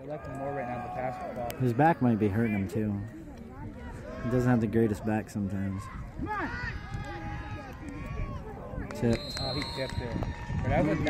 like him more right now, the basketball. His back might be hurting him too. He doesn't have the greatest back sometimes. Come on. Tip. Oh, he tipped it. But that was